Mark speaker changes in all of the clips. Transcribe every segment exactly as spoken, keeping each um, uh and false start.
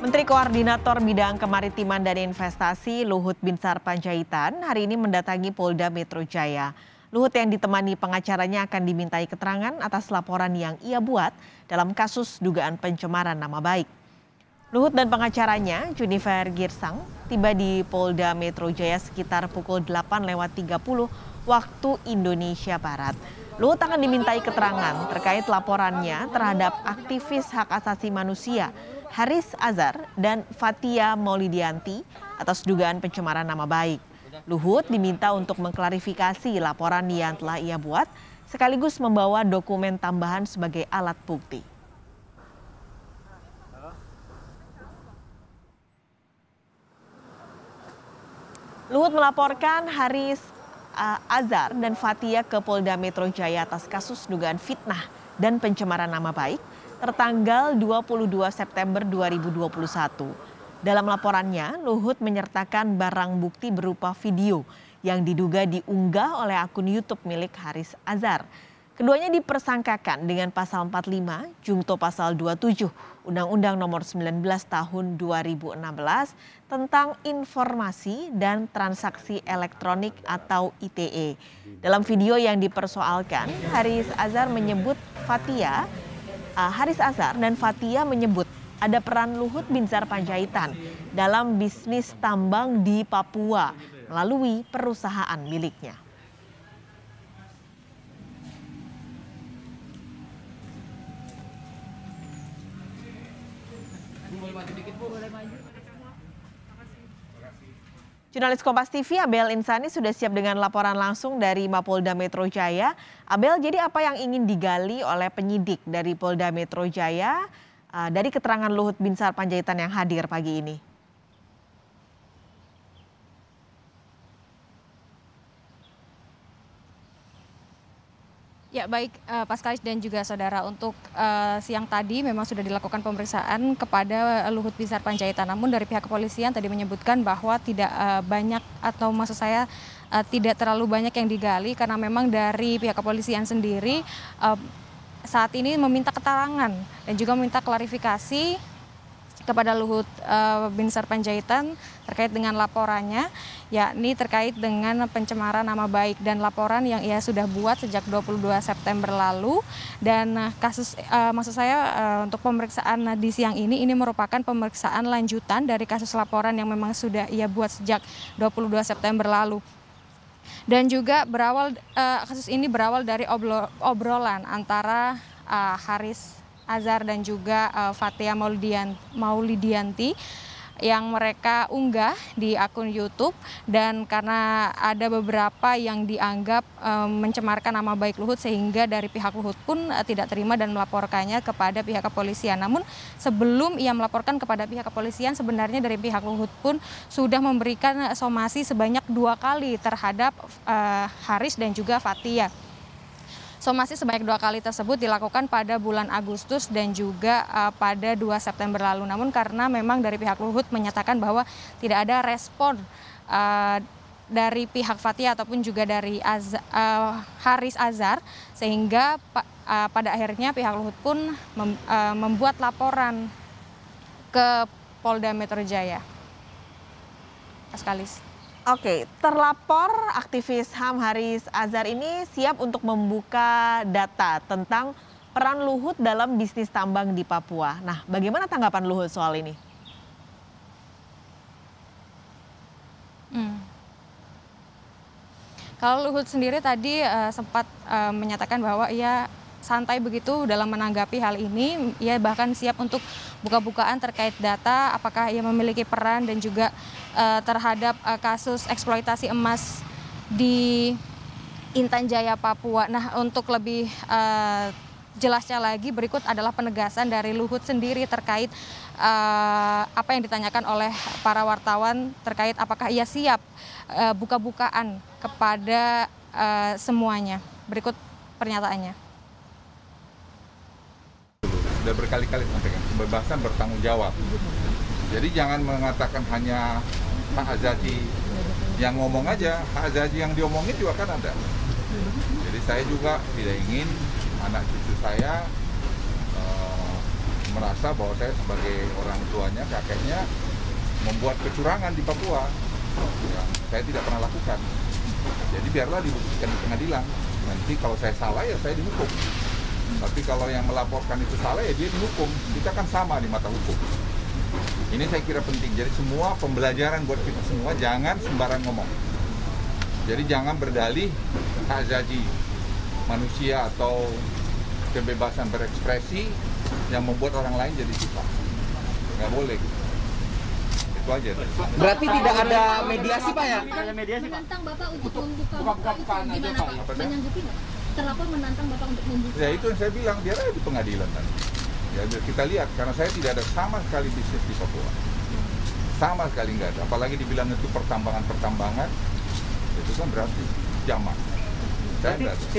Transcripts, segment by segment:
Speaker 1: Menteri Koordinator Bidang Kemaritiman dan Investasi Luhut Binsar Panjaitan hari ini mendatangi Polda Metro Jaya. Luhut yang ditemani pengacaranya akan dimintai keterangan atas laporan yang ia buat dalam kasus dugaan pencemaran nama baik. Luhut dan pengacaranya, Junifer Girsang, tiba di Polda Metro Jaya sekitar pukul delapan lewat tiga puluh waktu Indonesia Barat. Luhut akan dimintai keterangan terkait laporannya terhadap aktivis hak asasi manusia Haris Azhar dan Fathia Maulidiyanti atas dugaan pencemaran nama baik. Luhut diminta untuk mengklarifikasi laporan yang telah ia buat, sekaligus membawa dokumen tambahan sebagai alat bukti. Luhut melaporkan Haris Azhar dan Fathia ke Polda Metro Jaya atas kasus dugaan fitnah dan pencemaran nama baik tertanggal dua puluh dua September dua ribu dua puluh satu. Dalam laporannya, Luhut menyertakan barang bukti berupa video yang diduga diunggah oleh akun YouTube milik Haris Azhar. Keduanya dipersangkakan dengan pasal empat puluh lima, jungto pasal dua puluh tujuh, Undang-Undang Nomor sembilan belas Tahun dua ribu enam belas tentang informasi dan transaksi elektronik atau I T E. Dalam video yang dipersoalkan, Haris Azhar menyebut Fathia Haris Azhar dan Fathia menyebut ada peran Luhut Binsar Panjaitan dalam bisnis tambang di Papua melalui perusahaan miliknya. Jurnalis Kompas T V Abel Insani sudah siap dengan laporan langsung dari Mapolda Metro Jaya. Abel, jadi apa yang ingin digali oleh penyidik dari Polda Metro Jaya uh, dari keterangan Luhut Binsar Panjaitan yang hadir pagi ini?
Speaker 2: Ya baik uh, Paskalis dan juga saudara, untuk uh, siang tadi memang sudah dilakukan pemeriksaan kepada Luhut Binsar Panjaitan. Namun dari pihak kepolisian tadi menyebutkan bahwa tidak uh, banyak atau maksud saya uh, tidak terlalu banyak yang digali karena memang dari pihak kepolisian sendiri uh, saat ini meminta keterangan dan juga meminta klarifikasi kepada Luhut uh, Binsar Panjaitan terkait dengan laporannya, yakni terkait dengan pencemaran nama baik dan laporan yang ia sudah buat sejak dua puluh dua September lalu. Dan uh, kasus uh, maksud saya uh, untuk pemeriksaan di siang ini ini merupakan pemeriksaan lanjutan dari kasus laporan yang memang sudah ia buat sejak dua puluh dua September lalu. Dan juga berawal uh, kasus ini berawal dari oblo, obrolan antara uh, Haris Azhar dan juga uh, Fathia Maulidiyanti yang mereka unggah di akun YouTube, dan karena ada beberapa yang dianggap um, mencemarkan nama baik Luhut sehingga dari pihak Luhut pun uh, tidak terima dan melaporkannya kepada pihak kepolisian. Namun sebelum ia melaporkan kepada pihak kepolisian, sebenarnya dari pihak Luhut pun sudah memberikan somasi sebanyak dua kali terhadap uh, Haris dan juga Fathia. Somasi sebanyak dua kali tersebut dilakukan pada bulan Agustus dan juga uh, pada dua September lalu. Namun karena memang dari pihak Luhut menyatakan bahwa tidak ada respon uh, dari pihak Fathia ataupun juga dari Az, uh, Haris Azhar, sehingga uh, pada akhirnya pihak Luhut pun mem, uh, membuat laporan ke Polda Metro Jaya. Paskalis.
Speaker 1: Oke, terlapor aktivis H A M Haris Azhar ini siap untuk membuka data tentang peran Luhut dalam bisnis tambang di Papua. Nah, bagaimana tanggapan Luhut soal ini?
Speaker 2: Hmm. Kalau Luhut sendiri tadi uh, sempat uh, menyatakan bahwa ia santai begitu dalam menanggapi hal ini. Ia bahkan siap untuk buka-bukaan terkait data, apakah ia memiliki peran dan juga uh, terhadap uh, kasus eksploitasi emas di Intan Jaya, Papua. Nah, untuk lebih uh, jelasnya lagi, berikut adalah penegasan dari Luhut sendiri terkait uh, apa yang ditanyakan oleh para wartawan terkait apakah ia siap uh, buka-bukaan kepada uh, semuanya. Berikut pernyataannya.
Speaker 3: Sudah berkali-kali sampaikan, kebebasan bertanggung jawab. Jadi jangan mengatakan hanya Hak Azazi yang ngomong aja, Hak Azazi yang diomongin juga kan ada. Jadi saya juga tidak ingin anak cucu saya uh, merasa bahwa saya sebagai orang tuanya, kakeknya membuat kecurangan di Papua yang saya tidak pernah lakukan. Jadi biarlah dibuktikan di pengadilan. Nanti kalau saya salah ya saya dihukum. Tapi kalau yang melaporkan itu salah ya dia dihukum. Kita kan sama di mata hukum. Ini saya kira penting. Jadi semua pembelajaran buat kita semua, jangan sembarang ngomong. Jadi jangan berdalih hak asasi manusia atau kebebasan berekspresi yang membuat orang lain jadi susah. Nggak boleh. Itu aja.
Speaker 4: Berarti tidak ada mediasi Pak ya?
Speaker 5: Mediasi, Pak. Menantang Bapak untuk membuka
Speaker 3: buka-bukaan aja Pak.
Speaker 5: Menanggapi nggak? Terlapor menantang Bapak untuk membuka.
Speaker 3: Ya itu yang saya bilang, biar aja di pengadilan nanti. Ya biar kita lihat, karena saya tidak ada sama sekali bisnis di Papua. Sama sekali nggak ada. Apalagi dibilang itu pertambangan-pertambangan, itu kan berarti jamak. Saya nggak ada.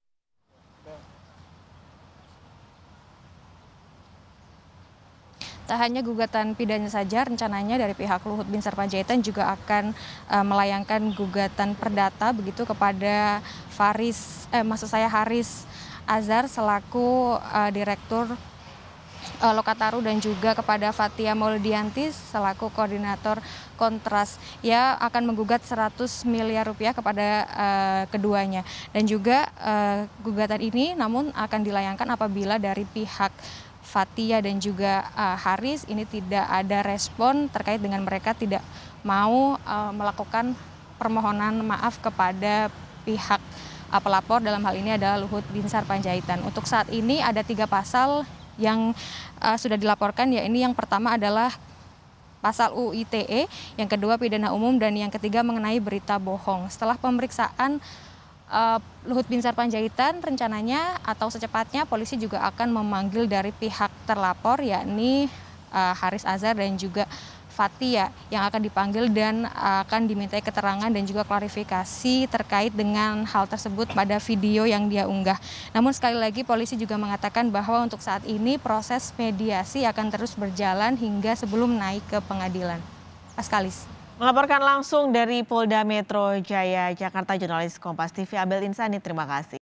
Speaker 2: Tak hanya gugatan pidana saja, rencananya dari pihak Luhut Binsar Panjaitan juga akan uh, melayangkan gugatan perdata begitu kepada Faris, eh, maksud saya Haris Azhar selaku uh, Direktur uh, Lokataru dan juga kepada Fathia Maulidianti selaku Koordinator Kontras. Ia akan menggugat seratus miliar rupiah kepada uh, keduanya. Dan juga uh, gugatan ini namun akan dilayangkan apabila dari pihak Fathia dan juga uh, Haris ini tidak ada respon terkait dengan mereka tidak mau uh, melakukan permohonan maaf kepada pihak uh, pelapor, dalam hal ini adalah Luhut Binsar Panjaitan. Untuk saat ini ada tiga pasal yang uh, sudah dilaporkan, ya ini yang pertama adalah pasal U I T E, yang kedua pidana umum, dan yang ketiga mengenai berita bohong. Setelah pemeriksaan Uh, Luhut Binsar Panjaitan, rencananya atau secepatnya polisi juga akan memanggil dari pihak terlapor yakni uh, Haris Azhar dan juga Fathia yang akan dipanggil dan uh, akan dimintai keterangan dan juga klarifikasi terkait dengan hal tersebut pada video yang dia unggah. Namun sekali lagi polisi juga mengatakan bahwa untuk saat ini proses mediasi akan terus berjalan hingga sebelum naik ke pengadilan. Paskalis.
Speaker 1: Melaporkan langsung dari Polda Metro Jaya, Jakarta, jurnalis Kompas T V Abel Insani, terima kasih.